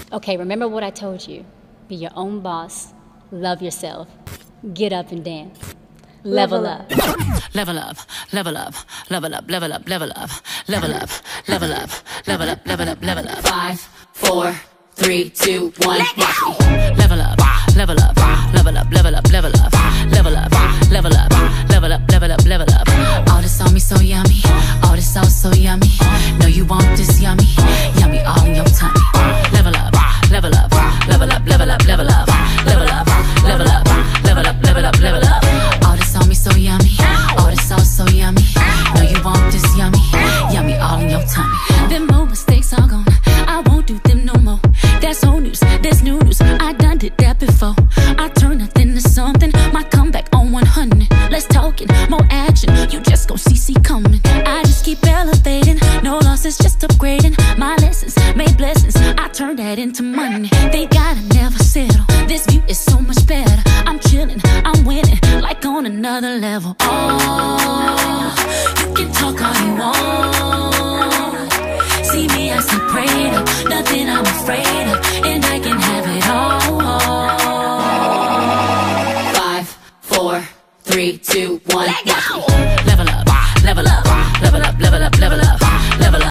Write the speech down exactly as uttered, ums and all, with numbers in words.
Okay, remember what I told you. Be your own boss. Love yourself. Get up and dance. Level up. Level up, level up, level up, level up, level up, level up, level up, level up, level up, level up. Five, four, three, two, one. Watch me. Level up, level up, level up, level up, level up, level up, level up, level up, level up, level up. All this on me so yummy, all this sauce so yummy. Know you want this yummy, yummy all in your tummy. Level up, level up, level up, level up, level up, level up, level up, level up, level up, level up. All this on me so yummy, all this sauce so yummy. Know you want this yummy, yummy all in your tummy. Them more mistakes are gone, I won't do them no more. That's old news, that's new news, I done did that before. I turn nothing to something, my comeback on one hundred. Let's talk it, more action, you just gon' see see coming. I just keep elevating, no losses, just upgrading. My lessons made blessings, I turn that into money. They gotta never settle, this view is so much better. I'm chilling, I'm winning, like on another level. Oh, you can talk all you want. See me as a prayer, nothing I'm afraid of, and I can have it all. Five, four, three, two, one, watch me.